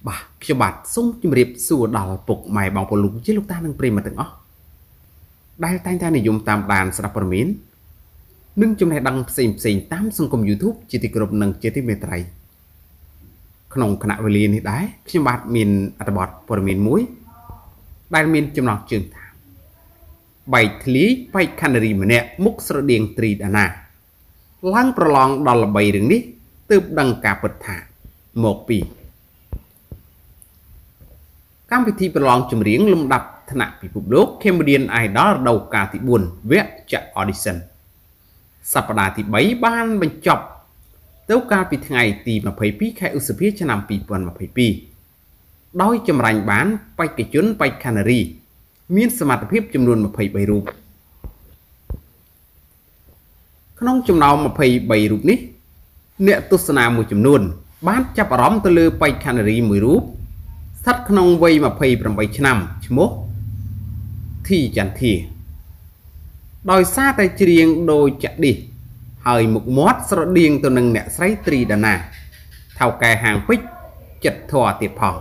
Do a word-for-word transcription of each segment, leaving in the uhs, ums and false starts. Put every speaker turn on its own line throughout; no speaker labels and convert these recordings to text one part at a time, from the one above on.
Bà, cho bạn xong chìm riệp xua đào bục mày bằng bộ lục chứ lúc ta nâng prima từng óc. Đây tay ta này dùng tam đàn sắp bờ miến. Nâng trong này đăng xem xem tám sông cùng YouTube chỉ thì group nâng chế tiếp mê trai. Không khả năng về liền thì đấy, khi bạn mình ở bọt bờ miến muối. Đây mình trong lòng trường thảm. Bài lý bay canary mà nè múc sơ điện trì đà nà. Lăng pro lòng đó là bài đứng đi, từ đăng cả bật thả. Một bì. Các vị thiประลองចម្រៀងលំដាប់ថ្នាក់ពិភពលោក Cambodian Idol រដូវកាលទីbốnវគ្គចាក់ Audition សប្តាហ៍ទី3បានបញ្ចប់ទៅកាលពីថ្ងៃទី22ខែឧសភាឆ្នាំ2022ដោយចម្រាញ់បានបេក្ខជនបេក្ខនារីមានសមត្ថភាពចំនួន23រូបក្នុងចំណោម23រូបនេះអ្នកទស្សនាមួយចំនួនបានចាប់អារម្មណ៍ទៅលើបេក្ខនារីមួយរូបស្ថិតក្នុងវ័យ28ឆ្នាំឈ្មោះធីចន្ទធាដោយសារតែច្រៀងដោយចាក់ឌីសហើយមុខមាត់ស្រដៀងទៅនឹងអ្នកស្រីត្រីដាណាថៅកែហាងពេជ្រចិត្តធរទៀតផង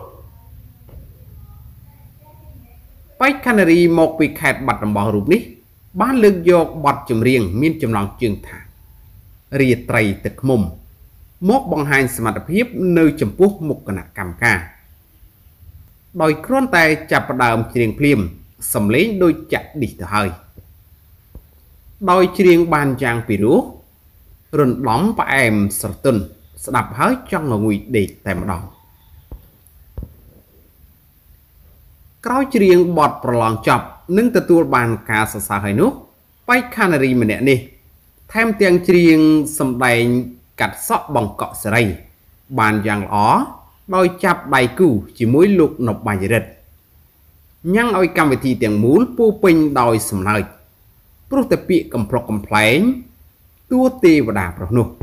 បេក្ខនារីមកពីខេត្តបាត់ដំបងរូបនេះបានលើកយកបទចម្រៀងមានចំណងជើងថារាត្រីទឹកឃ្មុំមកបង្ហាញសមត្ថភាពនៅចំពោះមុខគណៈកម្មការដោយគ្រាន់តែចាប់ផ្ដើមច្រៀងភ្លាមសំឡេងដូចចាក់ឌីសទៅហើយដោយច្រៀងបានយ៉ាងពីរោះរំដំផ្អែមស្រទន់ស្ដាប់ហើយចង់ងុយដេកតែម្ដងក្រោយច្រៀងបទប្រឡងចប់និងទទួលបានការសរសើរហើយនោះបេក្ខនារីម្នាក់នេះថែមទាំងច្រៀងសម្ដែងកាត់សក់បង្កក់សេរីបានយ៉ាងល្អដោយចាប់ដៃគូជាមួយលោកនប់បាយរិទ្ធញ៉ាំងឲ្យកម្មវិធីទាំងមូលពោពេញដោយសំណើចព្រោះតែពាក្យកំប្លុកកំប្លែងតួទេវតាប្រុសនោះ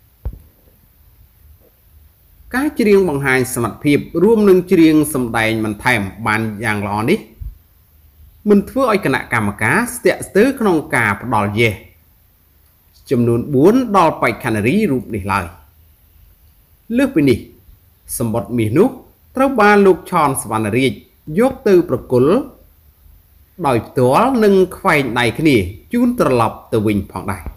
ការច្រៀងបង្ហាញសមត្ថភាពរួមនឹងច្រៀងសម្ដែងបន្ថែមបានយ៉ាងល្អនេះមិនធ្វើឲ្យគណៈកម្មការស្ទាក់ស្ទើរក្នុងការផ្ដល់យេសចំនួនbốnដល់បេក្ខនារីរូបនេះឡើយលើសពីនេះសម្បត្តិមាសនោះត្រូវបានលោកឆនសវណ្ណរាជយកទៅប្រគល់ដោយផ្ទាល់នឹងខ្វែងដៃគ្នាជូនត្រឡប់ទៅវិញផងដែរ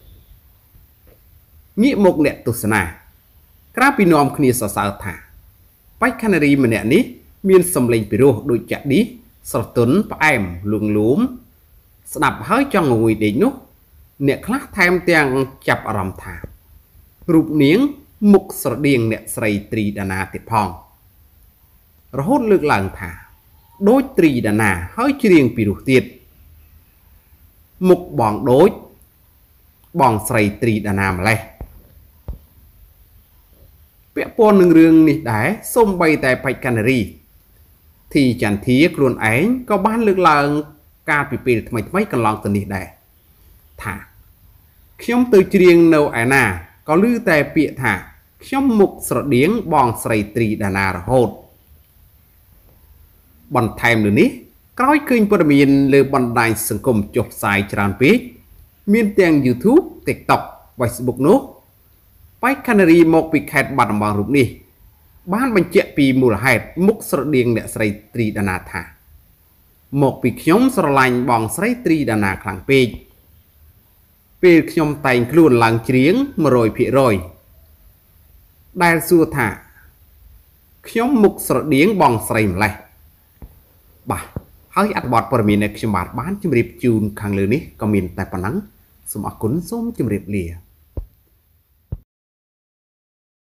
ងាកមកអ្នកទស្សនាក្រៅពីនាំគ្នាសរសើរថាបេក្ខនារីម្នាក់នេះមានសម្លេងពិរោះដូចចាក់ឌីសស្រទន់ផ្អែមលួងលោមស្ដាប់ហើយចង់ងុយដេកនោះអ្នកខ្លះថែមទាំងចាប់អារម្មណ៍ថារូបនាងមុខស្រដៀងអ្នកស្រីត្រីដាណាទៀតផងរហូតលើកឡើងថាដូចត្រីដាណាហើយច្រៀងពីរោះទៀតមុខបងដូចបងស្រីត្រីដាណាម្លេះពាក់ព័ន្ធនឹងរឿងនេះដែរសូម្បីតែបេក្ខនារីធីចន្ទធាខ្លួនឯងក៏បានលើកឡើងការពីពេលថ្មីថ្មីកន្លងទៅនេះដែរថាខ្ញុំទៅច្រៀងនៅឯណាក៏ឮតែពាក្យថាខ្ញុំមុខស្រដៀងបងស្រីត្រីដាណារហូតបន្ថែមលើនេះក្រោយឃើញព័ត៌មានលើបណ្ដាញសង្គមចុះផ្សាយច្រើនពេកមានទាំង YouTube TikTok Facebook នោះបេក្ខនារីមកពីខេត្តបាត់ដំបងរូបនេះបានបញ្ជាក់ពីមូលហេតុមុខស្រដៀងអ្នកស្រីត្រីដាណាថាមកពីខ្ញុំស្រឡាញ់បងស្រីត្រីដាណាខ្លាំងពេកពេលខ្ញុំតែងខ្លួនឡើងច្រៀងone hundred percentដែលសួរថាខ្ញុំមុខស្រដៀងបងស្រីម្លេះបាទហើយអត្ថបទព័ត៌មានដែលខ្ញុំបាទបានជម្រាបជូនខាងលើនេះក៏មានតែប៉ុណ្ណឹងសូមអរគុណសូមជម្រាបលា